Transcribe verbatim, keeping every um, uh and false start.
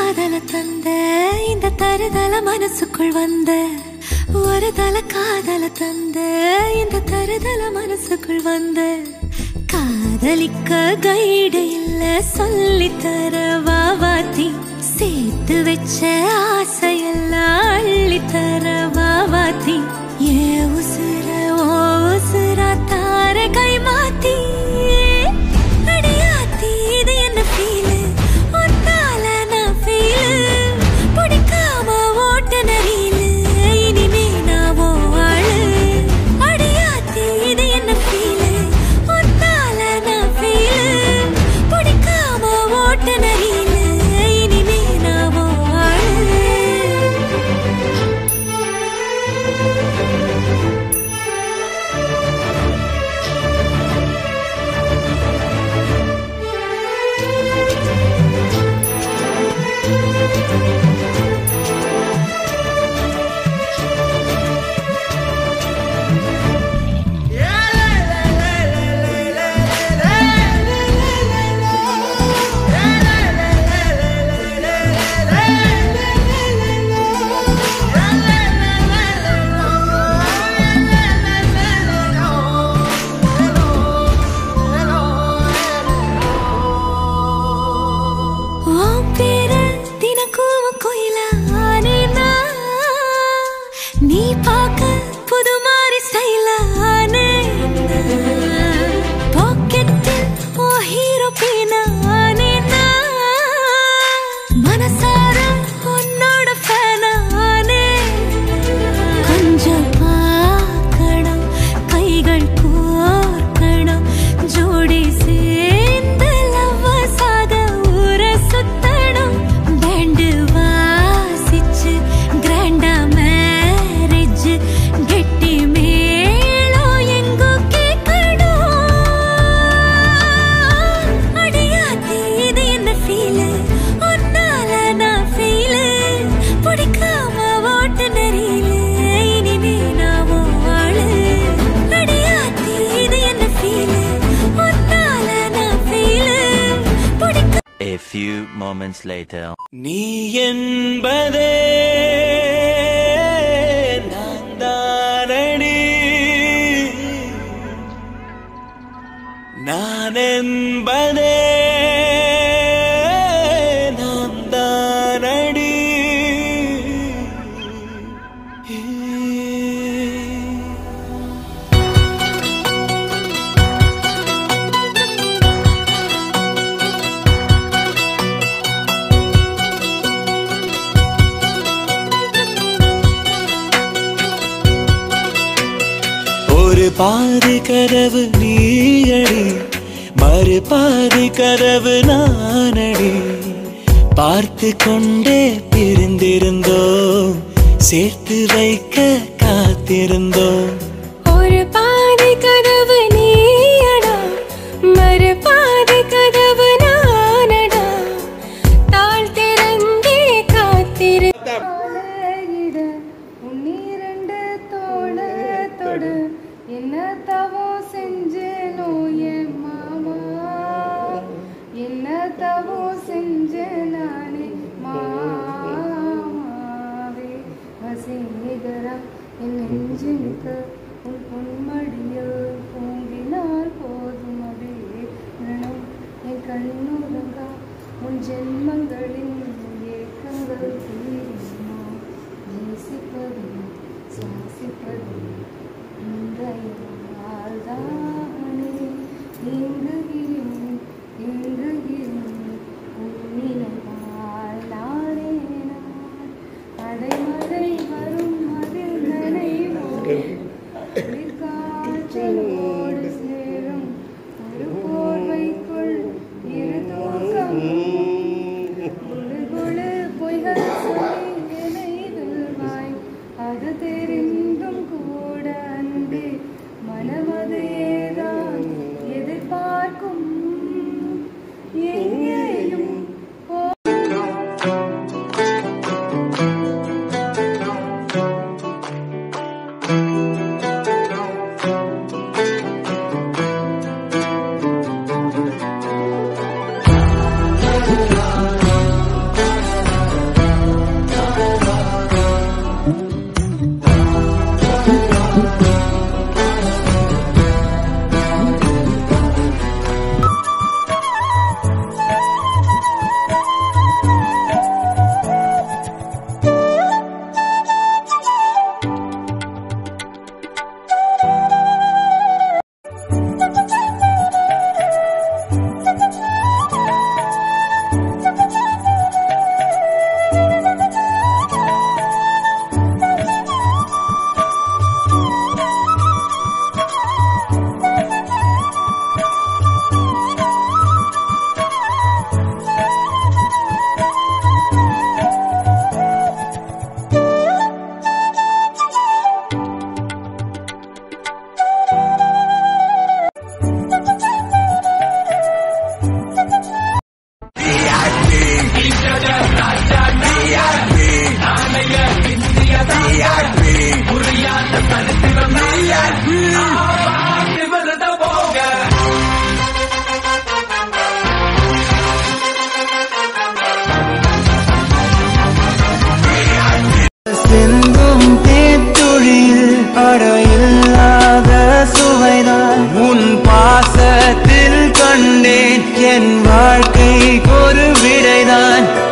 காதல தந்த இந்த தருதல மனசுக்குள் வந்த ஒரு தல காதல தந்த இந்த தருதல மனசுக்குள் வந்த காதலிக்க கைடு இல்ல சொல்லித்தர வாவாத்தி சேர்த்து வச்ச ஆசையெல்லாம் அள்ளித்தர வாவாத்தி ஏ உசுர ஓ உசுரா தார கை மாத்தி அடியாத்தி இது என்ன ஃபீலு ஒன்னால நான் ஃபீலு பிடிக்காம ஓட்ட நரீலு இனிமே நான் ஓ ஆளு அடியாத்தி இது என்ன ஃபீலு ஒன்னால நான் ஃபீலு பிடிக்காம ஓட்ட நரீலு இனிமே நான் ஓ ஆளு நீ பாக்க புது மாறி ஸ்டைலானே பாக்கெட்டில் ஓ ஹீரோ பீனானே மனசார உன்னோட ஃபேனானே கொஞ்சம் பார்க்கணும் கைகள் கோர்க்கணும் ஜோடி சேர்ந்து லவ்வசாக ஊர சுத்தணும் பேண்டு வாசிச்சு கிராண்டா கெட்டி மேளோ எங்கோ கேட்கணும் அடியாத்தி இது என்ன ஃபீலு ஒன்னால நான் ஃபீலு பிடிக்காம ஓட்டு நெறியில இனிமே நான் ஓ ஆளு அடியாத்தி இது என்ன ஃபீலு ஒன்னால நான் ஃபீலு பிடிக்க A few moments later நீ என்பதே நான் என்பதே நான் தானடி ஒரு பாதி கதவு நீயடி மறு பாதி கதவு நானடி பார்த்து கொண்டே பிரிந்திருந்தோம் சேர்த்து வைக்க காத்திருந்தோம் ஒரு பாதி கதவு நீயடா மறு பாதி கதவு நானடா தாழ் திறந்தே காத்திரு உன்னிரண்டு தோள தொடு என்ன தவோ செஞ்சேனோ என் மாமா என்ன தவோ செஞ்ச நானே மாமாவே வசீகரா என் நெஞ்சுக்கு உன் பொன்மடியில் பூங்கினால் போதும் அபே ரணம் என் கண்ணுறங்கா உன் ஜென்மங்களின் ஏக்கங்கள் தீருமா நேசிப்பதும் சுவாசிப்பதும் இன்றையால்தானே இங்குகிறேன் இங்குகிறேன் உன்னினைவால் நானே நான் அடைமழை வரும் அதில் நனைவோம் காற்றோடு சேரும் ஒரு போர்வைக்குள் இரு தூக்கம் குழு குழு பொய்கள் சொல்லி என்னை வெல்வாய் அது தெரிந்தும் கூட அன்பே மனமதையேதான் எதிர்பார்க்கும் எங்கேயும் அடையில்லாத சுவைதான் உன் பாசத்தில் கண்டேன் என் வாழ்க்கை ஒரு விடைதான்